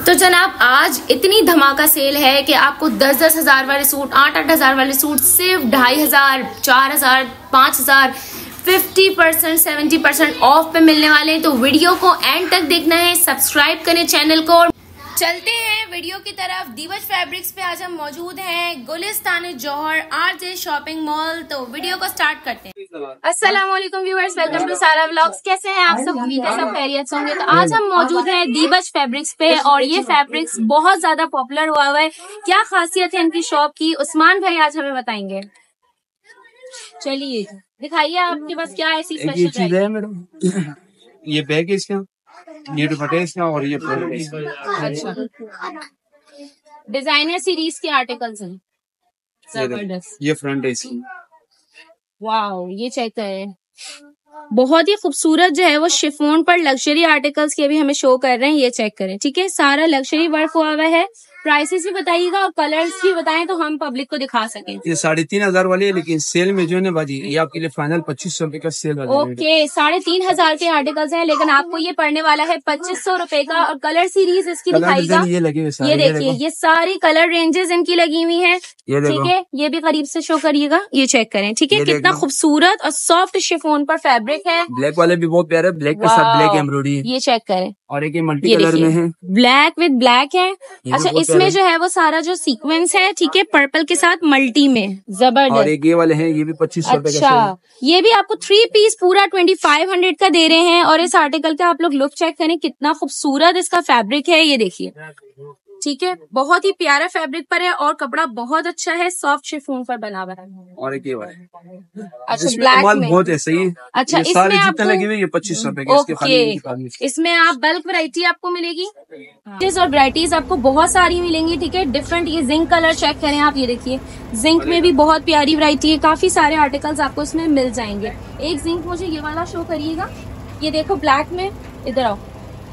तो जनाब आज इतनी धमाका सेल है कि आपको 10-10 हजार वाले सूट, 8-8 हजार वाले सूट सिर्फ 2500, 4000, 5000, 50%, 70% ऑफ पे मिलने वाले हैं। तो वीडियो को एंड तक देखना है, सब्सक्राइब करें चैनल को। चलते हैं वीडियो की तरफ। दीवज फैब्रिक्स पे आज हम मौजूद हैं Gulistan Johar RJ shopping mall. तो वीडियो को स्टार्ट करते हैं। अस्सलाम वालेकुम viewers, welcome to Sara vlogs. कैसे हैं आप सब? उम्मीद है सब खैरियत से होंगे। तो आज हम मौजूद हैं दीवज फैब्रिक्स पे और ये फैब्रिक्स बहुत ज्यादा पॉपुलर हुआ है। क्या खासियत है इनकी शॉप की, उस्मान भाई आज हमें बताएंगे। चलिए दिखाइए, आपके पास क्या ऐसी स्पेशल चीज है मैडम? ये बैग है इसका, ये दुपट्टा है इसका और ये फ्रंट है इसका। अच्छा, डिजाइनर सीरीज के आर्टिकल्स हैं। जबरदस्त। ये फ्रंट है इसकी। वाओ, ये चेक करें, बहुत ही खूबसूरत जो है वो शिफॉन पर लग्जरी आर्टिकल्स के अभी हमें शो कर रहे हैं। ये चेक करें, ठीक है, सारा लग्जरी वर्क हुआ हुआ है। प्राइसेस भी बताइएगा और कलर्स भी बताएं तो हम पब्लिक को दिखा सकें। ये 3500 वाली है, लेकिन सेल में जो है ना बाजी, ये आपके लिए फाइनल 2500 रुपए का सेल वाला है। ओके, 3500 के आर्टिकल्स हैं, लेकिन आपको ये पड़ने वाला है 2500 रुपए का। और कलर सीरीज इसकी दिखाइएगा। ये लगे हुए सारे, ये देखिए, ये सारी कलर रेंजेस इनकी लगी हुई है। ठीक है, ये भी करीब से शो करिएगा। ये चेक करें, ठीक है, कितना खूबसूरत और सॉफ्ट शिफॉन पर फैब्रिक है। ब्लैक वाले भी बहुत प्यारे, ब्लैक के साथ ब्लैक एम्ब्रॉयडरी। ये चेक करें, और एक मल्टी कलर में है, ब्लैक विद ब्लैक है। अच्छा, इसमें जो है वो सारा जो सीक्वेंस है, ठीक है, पर्पल के साथ मल्टी में, जबरदस्त। और एक ये वाले हैं, ये भी 2500 रुपए का। अच्छा, ये भी आपको 3 पीस पूरा 2500 का दे रहे हैं। और इस आर्टिकल का आप लोग लुक चेक करें, कितना खूबसूरत इसका फैब्रिक है। ये देखिए, ठीक है, बहुत ही प्यारा फैब्रिक पर है और कपड़ा बहुत अच्छा है, सॉफ्ट शिफॉन पर बना हुआ है। और एक ये वाला, अच्छा, ब्लैक में बहुत है सही। अच्छा, ये इसमें आपको लगे हुए, ये 2500 रुपए ओके, इसमें आप बल्क वैरायटी आपको मिलेगी और वैरायटीज आपको बहुत सारी मिलेंगी। ठीक है, डिफरेंट। ये जिंक कलर चेक करें आप, ये देखिए, जिंक में भी बहुत प्यारी वैरायटी है। काफी सारे आर्टिकल्स आपको इसमें मिल जाएंगे। एक जिंक मुझे ये वाला शो करिएगा। ये देखो ब्लैक में, इधर आओ,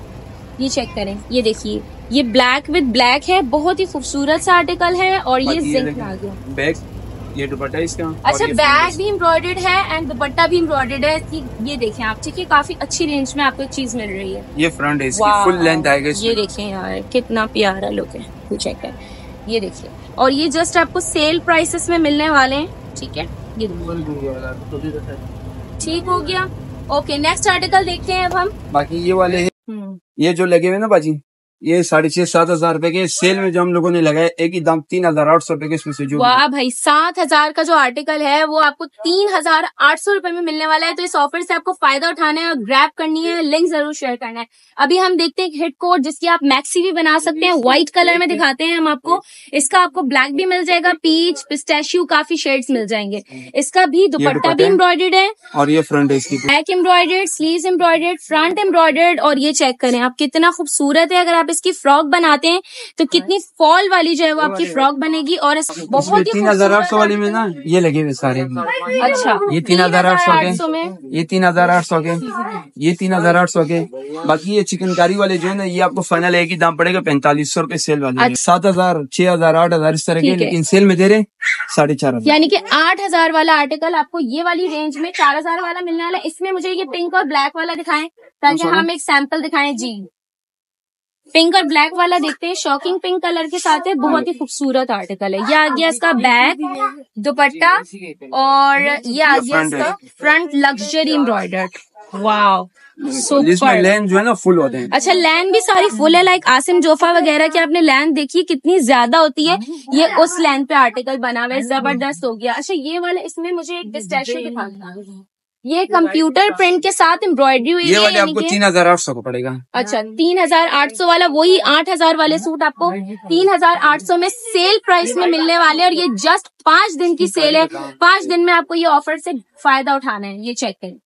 ये चेक करें, ये देखिए, ये ब्लैक विद ब्लैक है, बहुत ही खूबसूरत सा आर्टिकल है। और ये जिंक में आ गया बैग, ये दुपट्टा इसका। अच्छा, बैग भी एम्ब्रॉयडर्ड है एंड दुपट्टा भी एम्ब्रॉयडर्ड है। ये देखें आप, ठीक है, काफी अच्छी रेंज में आपको एक चीज मिल रही है। ये फ्रंट है इसकी, फुल लेंथ आएगा इसमें। ये देखें यार, कितना प्यारा लुक है। ये चेक है, ये देखिए, और ये जस्ट आपको सेल प्राइसेस में मिलने वाले हैं। ठीक है, ये ठीक हो गया। ओके, नेक्स्ट आर्टिकल देखते हैं अब हम। बाकी ये वाले हैं, ये जो लगे हुए ना बाजी, ये 6,500-7 हजार रुपए के सेल में जो हम लोगों ने लगाया, एक ही दाम 3,800 रुपए के इसमें से जो। वाह भाई, 7,000 का जो आर्टिकल है वो आपको 3,800 रुपए में मिलने वाला है। तो इस ऑफर से आपको फायदा उठाना है और ग्रैब करनी है। लिंक जरूर शेयर करना है। अभी हम देखते हैं हिट कोट, जिसकी आप मैक्सी भी बना सकते हैं। व्हाइट कलर में दिखाते हैं हम आपको। इसका आपको ब्लैक भी मिल जाएगा, पीच, पिस्ताशियो, काफी शेड्स मिल जाएंगे। इसका भी दुपट्टा भी एम्ब्रॉयडर्ड है और ये फ्रंट है इसकी, back embroidered, sleeves embroidered, front embroidered. और ये चेक करें आप, कितना खूबसूरत है। अगर आप इसकी फ्रॉक बनाते हैं तो कितनी फॉल वाली जो है वो आपकी फ्रॉक बनेगी। और बहुत ही 3,800 वाली में ना ये लगे हुए सारे। अच्छा, ये 3,800 के, ये 3,800 के, ये 3,800 के। बाकी ये चिकनकारी वाले जो है ना, ये आपको फाइनल एक ही दाम पड़ेगा 4500 रुपए सेल वाले। 7,000, 6,000, 8,000 इस तरह के, लेकिन सेल में दे रहे 4,500। यानी कि 8,000 वाला आर्टिकल आपको ये वाली रेंज में 4,000 वाला मिलने वाला है। इसमें मुझे ये पिंक और ब्लैक वाला दिखाएं ताकि हम एक सैंपल दिखाएं। जी, पिंक और ब्लैक वाला देखते हैं। शॉकिंग पिंक कलर के साथ है, बहुत ही खूबसूरत आर्टिकल है। ये आ गया इसका बैग, दुपट्टा, और ये आ गया इसका फ्रंट लग्जरी एम्ब्रॉयडर्ड। वाव, इसमें लेंथ जो है ना फुल होते हैं। अच्छा, लैन भी सारी फुल है, लाइक आसिम जोफा वगैरह की आपने लैन देखी कितनी ज्यादा होती है। ये उस लैन पे आर्टिकल बना हुआ है, जबरदस्त हो गया। अच्छा, ये वाला, इसमें मुझे एक पिस्ताशियो दिखाना। ये कंप्यूटर प्रिंट के साथ एम्ब्रॉयडरी हुई है। ये वाले आपको 3,800 को पड़ेगा। अच्छा, 3,800 वाला, वही 8,000 वाले सूट आपको 3,800 में सेल प्राइस में मिलने वाले। और ये जस्ट 5 दिन की सेल है। 5 दिन में आपको ये ऑफर से फायदा उठाना है। ये चेक करिए,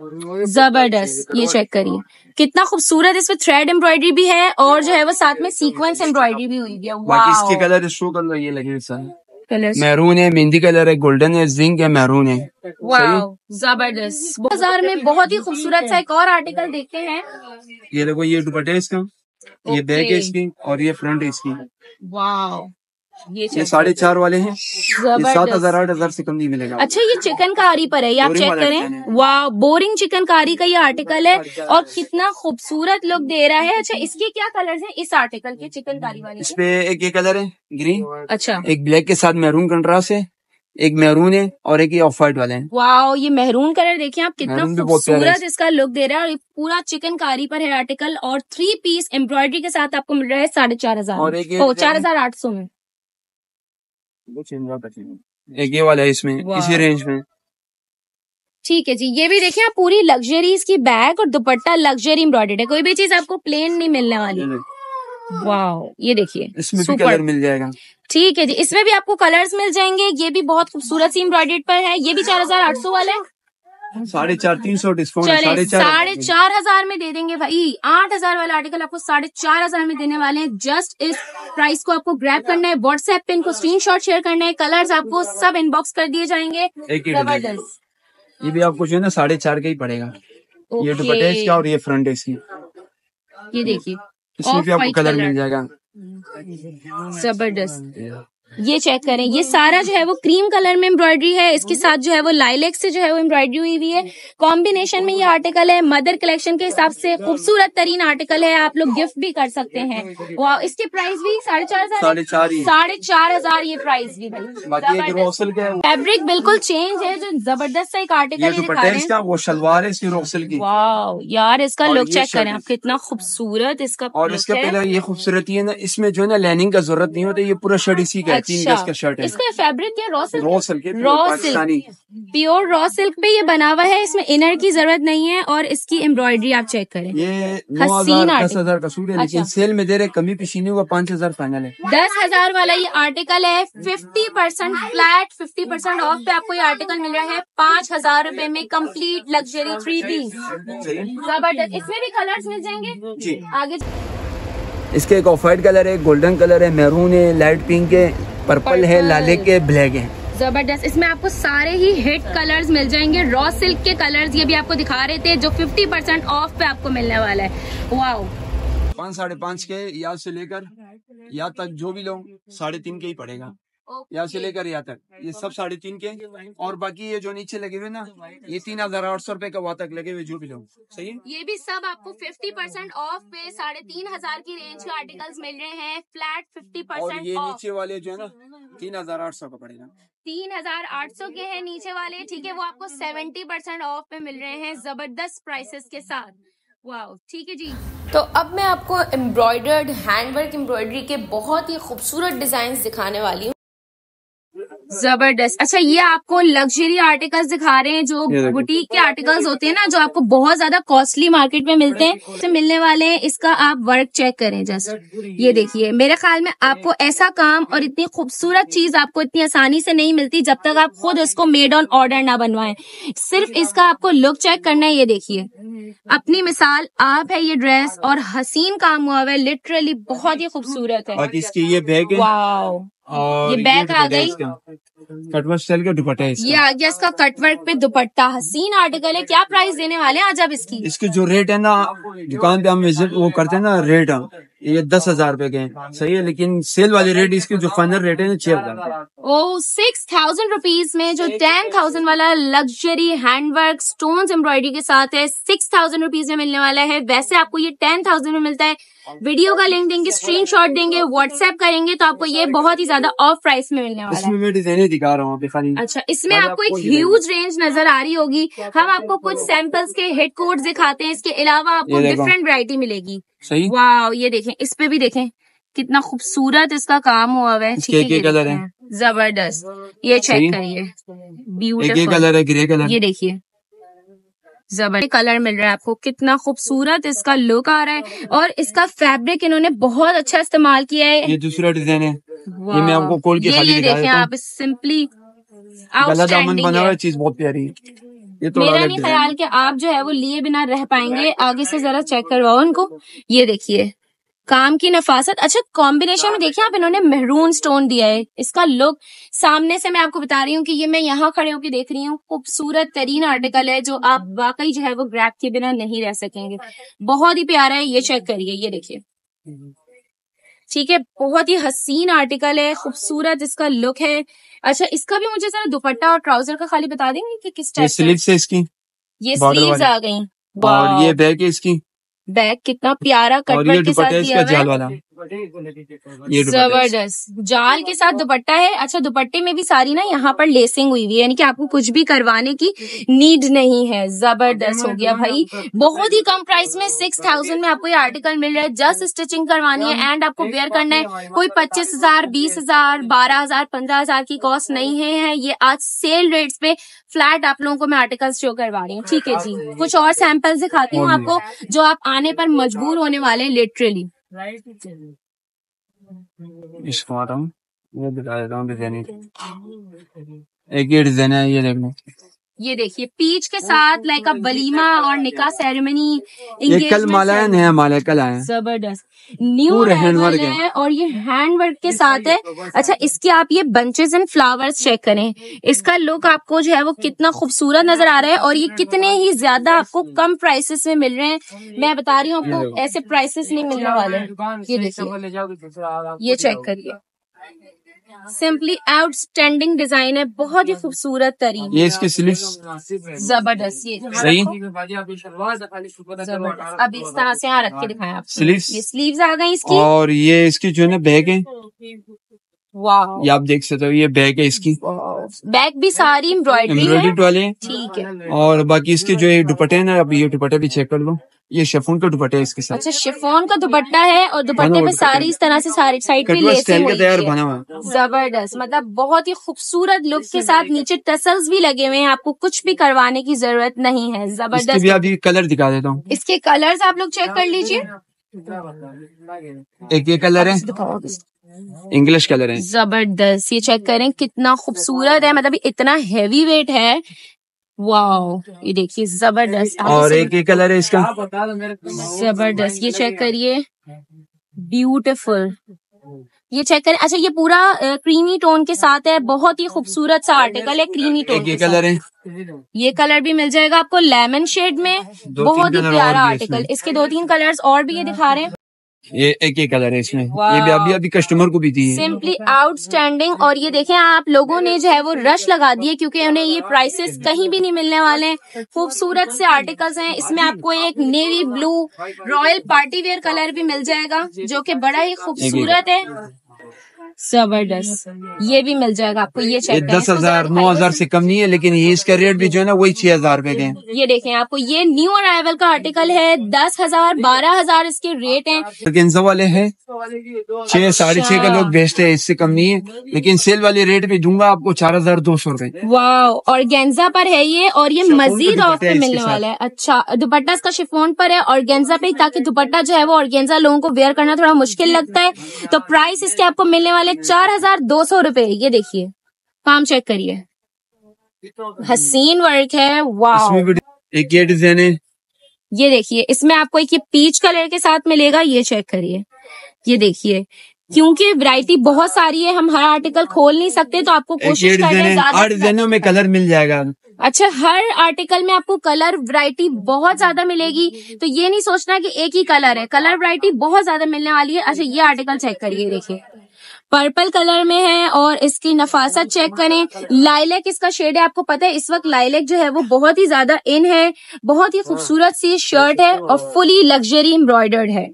जबरदस्त। ये चेक करिए, कितना खूबसूरत। इसमें थ्रेड एम्ब्रॉयडरी भी है और जो है वो साथ में सीक्वेंस एम्ब्रॉयडरी भी हुई है। बाकी इसके कलर शो कलर ये लगे सर, मैरून है, मेहंदी कलर है, गोल्डन है, जिंक है, मैरून है। वाव, जबरदस्त। बाजार में बहुत ही खूबसूरत सा एक और आर्टिकल देखते हैं। ये देखो, ये दुपट्टा है इसका, ये बैक है इसकी और ये फ्रंट है इसकी। वाव, ये 4.5 वाले हैं, 7,000 8,000 से कम नहीं मिलेगा। अच्छा, ये चिकनकारी पर है, ये आप चेक करें। वाह, बोरिंग चिकनकारी का ये आर्टिकल है और कितना खूबसूरत लुक दे रहा है। अच्छा, इसके क्या कलर्स हैं इस आर्टिकल के, चिकनकारी वाले? इसपे एक ये कलर है ग्रीन, अच्छा, एक ब्लैक के साथ मैरून कंट्रास्ट है, एक मैरून है और एक ये ऑफ व्हाइट वाले हैं। वाह, ये मैरून कलर देखिए आप, कितना खूबसूरत इसका लुक दे रहा है। और पूरा चिकनकारी पर है आर्टिकल और 3 पीस एम्ब्रॉयडरी के साथ आपको मिल रहा है 4,500 और 4,800 में। एक ये वाला है इसमें, इसी रेंज में। ठीक है जी, ये भी देखिए आप, पूरी लग्जरी इसकी बैग और दुपट्टा लग्जरी एम्ब्रॉयडर्ड है, कोई भी चीज आपको प्लेन नहीं मिलने वाली। वाह, ये देखिए इसमें भी कलर मिल जाएगा। ठीक है जी, इसमें भी आपको कलर्स मिल जाएंगे। ये भी बहुत खूबसूरत सी एम्ब्रॉयडर्ड पर है, ये भी 4,800 वाला है। 4,500 डिस्काउंट, 4,500 में दे देंगे भाई। 8,000 वाला आर्टिकल आपको 4,500 में देने वाले हैं। जस्ट इस प्राइस को आपको ग्रैब करना है, व्हाट्सएप पे इनको स्क्रीनशॉट शेयर करना है, कलर्स आपको सब इनबॉक्स कर दिए जाएंगे। जबरदस्त। ये भी आपको जो है ना 4,500 का ही पड़ेगा। ये दुपट्टा इसका और ये फ्रंट है इसकी। ये देखिए, इसमें भी आपको कलर मिल जाएगा। जबरदस्त। ये चेक करें, ये सारा जो है वो क्रीम कलर में एम्ब्रॉयडरी है, इसके साथ जो है वो लाइलेक्स से जो है वो एम्ब्रॉयडरी हुई हुई है। कॉम्बिनेशन में ये आर्टिकल है, मदर कलेक्शन के हिसाब से खूबसूरत तरीन आर्टिकल है, आप लोग गिफ्ट भी कर सकते हैं। वाह, इसके प्राइस भी 4,500 4,500 ये प्राइस भी भाई। फैब्रिक बिल्कुल चेंज है, जो जबरदस्त सा एक आर्टिकल दिखा रहे हैं। वो शलवार है इसकी रोसल की। वाह यार, इसका लुक चेक करें आप, कितना खूबसूरत इसका। और इसका पहले ये खूबसूरती है ना, इसमें जो है ना लाइनिंग का जरूरत नहीं होता, ये पूरा शर्ट इसी का 3 गज का शर्ट है। इसका फैब्रिक क्या, raw silk? Raw silk, pure raw silk पे ये बना हुआ है, इसमें इनर की जरूरत नहीं है। और इसकी एम्ब्रॉयडरी आप चेक करें, ये 9,000 10,000 का सूट है। लेकिन सेल में दे रहे कमी पीछे हुआ, 5,000 फाइनल है। 10,000 वाला ये आर्टिकल है, 50% फ्लैट 50% ऑफ पे आपको ये आर्टिकल मिल रहा है 5,000 रुपए में। कंप्लीट लग्जरी 3 पीस, जबरदस्त। इसमें भी कलर्स मिल जाएंगे जी। आगे इसके एक ऑफ व्हाइट कलर है, गोल्डन कलर है, मैरून है, लाइट पिंक है, पर्पल है, लाले के, ब्लैक है। जबरदस्त। इसमें आपको सारे ही हिट कलर्स मिल जाएंगे, रॉ सिल्क के कलर्स। ये भी आपको दिखा रहे थे, जो 50% ऑफ पे आपको मिलने वाला है। वाओ, 5 5.5 के यहाँ से लेकर यहाँ तक जो भी लो 3.5 के ही पड़ेगा। यहाँ से लेकर यहाँ तक ये सब 3.5 के। और बाकी ये जो नीचे लगे हुए ना, ये 3,800 रुपए का वहाँ तक लगे हुए जो भी लोग। सही है, ये भी सब आपको 50% ऑफ पे 3,500 की रेंज के आर्टिकल्स मिल रहे हैं, फ्लैट 50%। और ये नीचे वाले जो है ना 3,800 का पड़ेगा। 3,800 के हैं नीचे वाले, ठीक है, वो आपको 70% ऑफ पे मिल रहे हैं, जबरदस्त प्राइसेस के साथ। वाओ, ठीक है जी। तो अब मैं आपको एम्ब्रॉयडर्ड हैंडवर्क एम्ब्रॉयडरी के बहुत ही खूबसूरत डिजाइन दिखाने वाली हूँ। जबरदस्त। अच्छा, ये आपको लग्जरी आर्टिकल्स दिखा रहे हैं, जो बुटीक के आर्टिकल्स होते हैं ना, जो आपको बहुत ज्यादा कॉस्टली मार्केट में मिलते हैं, से मिलने वाले हैं। इसका आप वर्क चेक करें जस्ट, ये देखिए। मेरे ख्याल में आपको ऐसा काम और इतनी खूबसूरत चीज आपको इतनी आसानी से नहीं मिलती जब तक आप खुद इसको मेड ऑन ऑर्डर ना बनवाएं। सिर्फ इसका आपको लुक चेक करना है, ये देखिए, अपनी मिसाल आप है ये ड्रेस, और हसीन काम हुआ है, लिटरली बहुत ही खूबसूरत है। इसकी ये बैग है, वाओ, ये बैग आ गई, कटवर्क स्टाइल का दुपट्टा है इसका। ये आ गया इसका कटवर्क पे दुपट्टा, हसीन आर्टिकल है। क्या प्राइस देने वाले हैं आज आप इसकी? इसकी जो रेट है ना, दुकान पे हम विजिट वो करते हैं ना, रेट ये 10,000 रुपए के सही है, लेकिन सेल वाली रेट इसकी जो फाइनल रेट है 6,000। ओ, 6,000 रुपीज में जो 10,000 वाला लग्जरी हैंडवर्क स्टोन्स एम्ब्रॉयडरी के साथ है, 6,000 रुपीज में मिलने वाला है। वैसे आपको ये 10,000 में मिलता है। वीडियो का लिंक देंगे, स्क्रीनशॉट देंगे, व्हाट्सएप करेंगे तो आपको ये बहुत ही ज्यादा ऑफ प्राइस में मिलने वाला है। इसमें मैं डिजाइने दिखा रहा हूँ खाली। अच्छा, इसमें आपको एक ह्यूज रेंज नजर आ रही होगी। हम आपको कुछ सैंपल्स के हिट कोड्स दिखाते हैं, इसके अलावा आपको डिफरेंट वैरायटी मिलेगी। सही, वाह, ये देखें, इस पे भी देखें कितना खूबसूरत इसका काम हुआ है। कलर है जबरदस्त, ये चेक करिए, ब्यूटीफुल कलर है, ग्रे कलर। ये देखिए, जबरदस्त कलर मिल रहा है आपको, कितना खूबसूरत इसका लुक आ रहा है। और इसका फैब्रिक इन्होंने बहुत अच्छा इस्तेमाल किया है। ये दूसरा डिजाइन है, ये मैं आपको खोल के खाली दिखा देखें आप, सिंपली दामन बना हुआ चीज बहुत प्यारी है। ये तो मेरा नहीं ख्याल कि आप जो है वो लिए बिना रह पाएंगे। आगे से जरा चेक करवाओ उनको, ये देखिए काम की नफासत। अच्छा, कॉम्बिनेशन में देखिए आप, इन्होंने मेहरून स्टोन दिया है। इसका लुक सामने से मैं आपको बता रही हूँ कि ये मैं यहाँ खड़े होकर देख रही हूँ, खूबसूरत तरीन आर्टिकल है, जो आप वाकई जो है वो ग्रैब के बिना नहीं रह सकेंगे। बहुत ही प्यारा है, ये चेक करिए, ये देखिए, ठीक है, बहुत ही हसीन आर्टिकल है, खूबसूरत इसका लुक है। अच्छा, इसका भी मुझे जरा दुपट्टा और ट्राउजर का खाली बता देंगे कि किस टाइप स्लीव्स है इसकी, ये स्लीव्स आ गई और ये बैक है इसकी, बैग कितना प्यारा कटवर्क के साथ दिया हुआ है, ये जबरदस्त जाल के साथ दुपट्टा है। अच्छा, दुपट्टे में भी सारी ना यहाँ पर लेसिंग हुई हुई है, यानी कि आपको कुछ भी करवाने की नीड नहीं है। जबरदस्त हो गया भाई, बहुत ही कम प्राइस में 6000 में आपको ये आर्टिकल मिल रहा है। जस्ट स्टिचिंग करवानी है एंड आपको वेयर करना है। कोई 25,000, 20,000, 12,000, 15,000 की कॉस्ट नहीं है। ये आज सेल रेट्स पे फ्लैट आप लोगों को मैं आर्टिकल्स शो करवा रही हूँ। ठीक है जी, कुछ और सैंपल दिखाती हूँ आपको जो आप आने पर मजबूर होने वाले, लिटरली। इसको आता हूँ, ये दिखा देता हूँ डिजाइन। एक ये डिजाइन है, ये देख लो, ये देखिए पीच के साथ लाइक अब वलीमा और निकाह सेरेमनी, ये कल माला है, नया माला कल आया, जबरदस्त न्यू हैंडवर्क है और ये हैंडवर्क के साथ है। अच्छा, इसके आप ये बंचेस एंड फ्लावर्स चेक करें, इसका लुक आपको जो है वो कितना खूबसूरत नजर आ रहा है और ये कितने ही ज्यादा आपको कम प्राइसेस में मिल रहे हैं। मैं बता रही हूँ आपको ऐसे प्राइसेस नहीं मिलने वाले। ये देखिए, ये चेक करिए, सिंपली आउटस्टैंडिंग डिजाइन है, बहुत ही खूबसूरत तरीन। ये इसकी स्लीव्स जबरदस्त, ये सही जबरदस्त। अब इस तरह से यहाँ रख के दिखाएं आप स्लीव्स, ये स्लीव्स आ गई इसकी, और ये इसकी जो है ना बैग है, वाह, ये आप देख सकते हो, ये बैग है इसकी, बैग भी सारी एम्ब्रॉयडरी वाले, ठीक है। और बाकी इसके जो ये दुपट्टे है ना, अब ये दुपट्टा भी चेक कर लो, ये शिफॉन का दुपट्टा है इसके साथ। अच्छा, शिफॉन का दुपट्टा है और दुपट्टे पे सारी इस तरह से सारी साइड पे लेसिंग हुई है, जबरदस्त, मतलब बहुत ही खूबसूरत लुक के साथ। नीचे टसल्स भी लगे हुए हैं, आपको कुछ भी करवाने की जरूरत नहीं है। जबरदस्त, भी अभी कलर दिखा देता हूँ, इसके कलर्स आप लोग चेक कर लीजिए। एक ये कलर है, इंग्लिश कलर है, जबरदस्त, ये चेक करें कितना खूबसूरत है, मतलब इतना हैवी वेट है, वाओ, ये देखिए जबरदस्त। और एक ये कलर है इसका, जबरदस्त, ये चेक करिए, ब्यूटीफुल, ये चेक करें। अच्छा, ये पूरा क्रीमी टोन के साथ है, बहुत ही खूबसूरत सा आर्टिकल है क्रीमी टोन। ये कलर है, ये कलर भी मिल जाएगा आपको लेमन शेड में, बहुत ही प्यारा आर्टिकल। इसके 2-3 कलर्स और भी ये दिखा रहे हैं। ये एक ही कलर है इसमें, ये भी अभी कस्टमर को भी दी है, सिंपली आउटस्टैंडिंग। और ये देखें, आप लोगों ने जो है वो रश लगा दिए क्योंकि उन्हें ये प्राइसेस कहीं भी नहीं मिलने वाले हैं। खूबसूरत से आर्टिकल्स हैं, इसमें आपको एक navy blue royal party wear colour भी मिल जाएगा जो कि बड़ा ही खूबसूरत है, जबरदस्त, ये भी मिल जाएगा आपको। ये चेक 10,000 9,000 से कम नहीं है, लेकिन ये इसका रेट भी जो है ना वही 6,000 रुपए के। ये देखें, आपको ये न्यू अराइवल का आर्टिकल है, 10,000 12,000 इसके रेट हैं। गेंजा वाले हैं 6 साढ़े 6 का लोग बेचते हैं, इससे कम नहीं है, लेकिन सेल वाले रेट भी दूंगा आपको 4,200 रुपए। वाह, और गेंजा पर है ये, और ये मजीद ऑफ पे मिलने वाला है। अच्छा, दुपट्टा इसका शिफॉन पर है और गेंजा पे, ताकि दुपट्टा जो है वो और गेंजा लोगों को वेयर करना थोड़ा मुश्किल लगता है, तो प्राइस इसके आपको मिलने वाले 4,200 रुपए। ये देखिए, काम चेक करिए, हसीन वर्क है, वाह। एक ये डिजाइन है, ये देखिए, इसमें आपको एक ये पीच कलर के साथ मिलेगा, ये चेक करिए, ये देखिए, क्योंकि वैरायटी बहुत सारी है, हम हर आर्टिकल खोल नहीं सकते, तो आपको कोशिश करना, 8 डिजाइनों में कलर मिल जाएगा। अच्छा, हर आर्टिकल में आपको कलर वैरायटी बहुत ज्यादा मिलेगी, तो ये नहीं सोचना कि एक ही कलर है, कलर वैरायटी बहुत ज्यादा मिलने वाली है। अच्छा, ये आर्टिकल चेक करिए, देखिए पर्पल कलर में है और इसकी नफासत चेक करें। लाइलेक इसका शेड है, आपको पता है इस वक्त लाइलेक जो है वो बहुत ही ज्यादा इन है, बहुत ही खूबसूरत सी शर्ट है और फुली लग्जरी एम्ब्रॉयडर्ड है,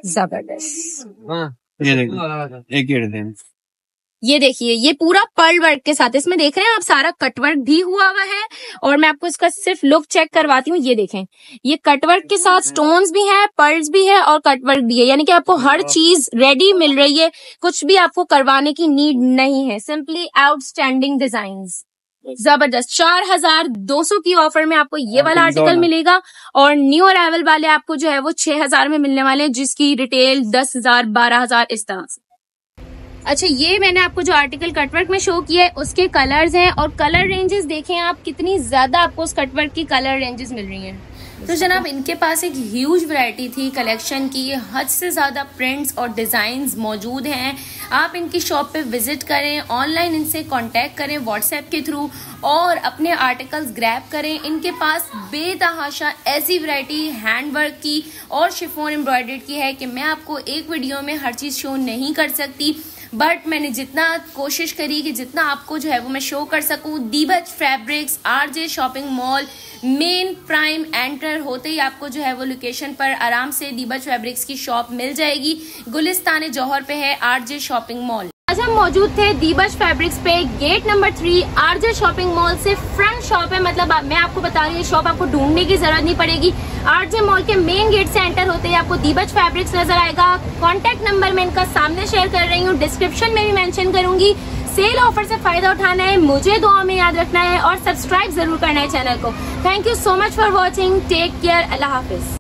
जबरदस्त। ये देखिए, एक ये डिजाइन, ये देखिए, ये पूरा पर्ल वर्क के साथ, इसमें देख रहे हैं आप सारा कटवर्क भी हुआ है, और मैं आपको इसका सिर्फ लुक चेक करवाती हूँ। ये देखें, ये कटवर्क के साथ स्टोन्स भी हैं, पर्ल्स भी है और कटवर्क भी है, यानी कि आपको हर चीज रेडी मिल रही है, कुछ भी आपको करवाने की नीड नहीं है। सिंपली आउटस्टैंडिंग डिजाइन्स, जबरदस्त। 4,200 की ऑफर में आपको ये वाला आर्टिकल मिलेगा, और न्यू अराइवल वाले आपको जो है वो 6,000 में मिलने वाले हैं, जिसकी रिटेल 10,000 12,000 इस तरह से। अच्छा, ये मैंने आपको जो आर्टिकल कटवर्क में शो किया है उसके कलर्स हैं, और कलर रेंजेस देखें आप, कितनी ज्यादा आपको उस कटवर्क की कलर रेंजेस मिल रही हैं। तो जनाब इनके पास एक ह्यूज वैरायटी थी कलेक्शन की, हद से ज़्यादा प्रिंट्स और डिज़ाइंस मौजूद हैं। आप इनकी शॉप पे विजिट करें, ऑनलाइन इनसे कांटेक्ट करें व्हाट्सएप के थ्रू और अपने आर्टिकल्स ग्रैब करें। इनके पास बेतहाशा ऐसी वैरायटी हैंडवर्क की और शिफॉन एम्ब्रॉयडर्ड की है कि मैं आपको एक वीडियो में हर चीज़ शो नहीं कर सकती, बट मैंने जितना कोशिश करी कि जितना आपको जो है वो मैं शो कर सकूं। Dibaj fabrics, RJ shopping mall, main prime enter होते ही आपको जो है वो लोकेशन पर आराम से दीबज फैब्रिक्स की शॉप मिल जाएगी। गुलिस्तान जौहर पे है आरजे शॉपिंग मॉल। आज हम मौजूद थे दीबज फैब्रिक्स पे, gate number 3 RJ shopping mall से फ्रंट शॉप है। मतलब मैं आपको बता रही हूँ शॉप आपको ढूंढने की जरूरत नहीं पड़ेगी। आरजे मॉल के मेन गेट से एंटर होते ही आपको दीबज फैब्रिक्स नजर आएगा। कॉन्टेक्ट नंबर मैं इनका सामने शेयर कर रही हूँ, डिस्क्रिप्शन में भी मेंशन करूंगी। सेल ऑफर से फायदा उठाना है, मुझे दुआ में याद रखना है और सब्सक्राइब जरूर करना है चैनल को। Thank you so much for watching, take care, अल्लाह हाफिज।